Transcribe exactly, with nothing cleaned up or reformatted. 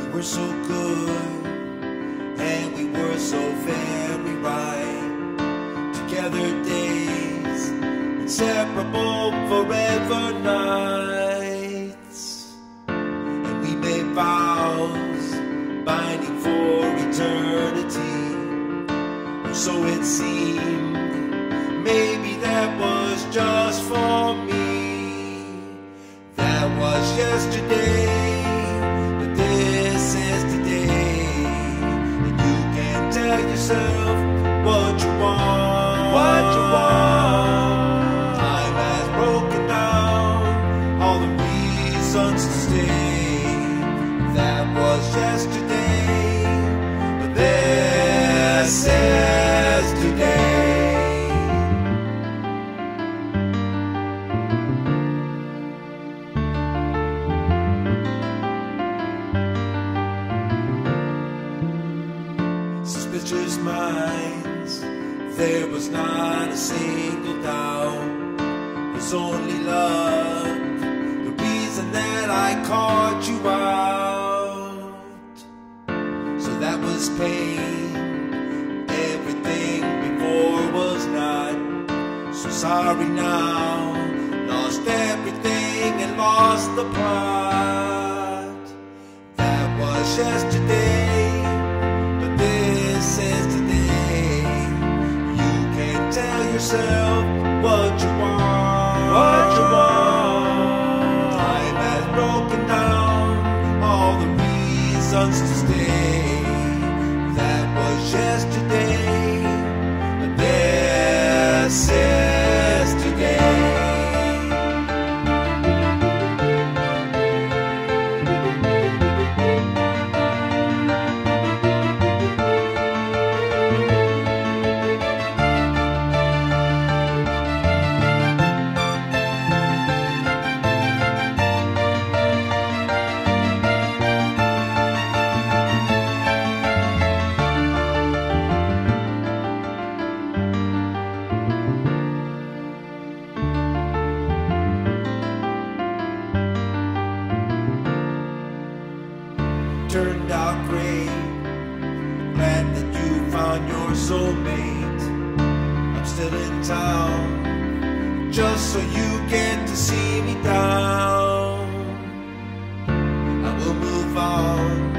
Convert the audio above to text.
were so good, and we were so very right. Together days, inseparable forever nights. And we made vows, binding for eternity. Or so it seemed, maybe that was just for me. That was yesterday, but this is today. And you can tell yourself what you want, what you want. Time has broken down all the reasons to stay. That was yesterday, but this is today. Suspicious minds, there was not a single doubt. It was only love, the reason that I caught you out. So that was pain, everything before was not. So sorry now, lost everything and lost the plot. That was yesterday, but this is today. You can tell yourself what you want, what you want. Time has broken down all the reasons to stay. That was yesterday, but this is today. Turned out great, glad that you found your soulmate. I'm still in town, just so you get to see me down. I will move on,